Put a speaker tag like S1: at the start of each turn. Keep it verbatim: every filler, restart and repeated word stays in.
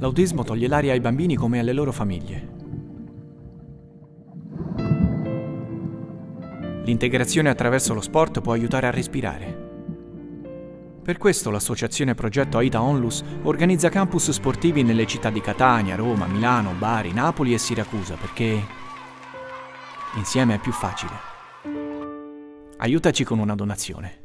S1: L'autismo toglie l'aria ai bambini come alle loro famiglie. L'integrazione attraverso lo sport può aiutare a respirare. Per questo l'associazione Progetto Aita Onlus organizza campus sportivi nelle città di Catania, Roma, Milano, Bari, Napoli e Siracusa, perché insieme è più facile. Aiutaci con una donazione.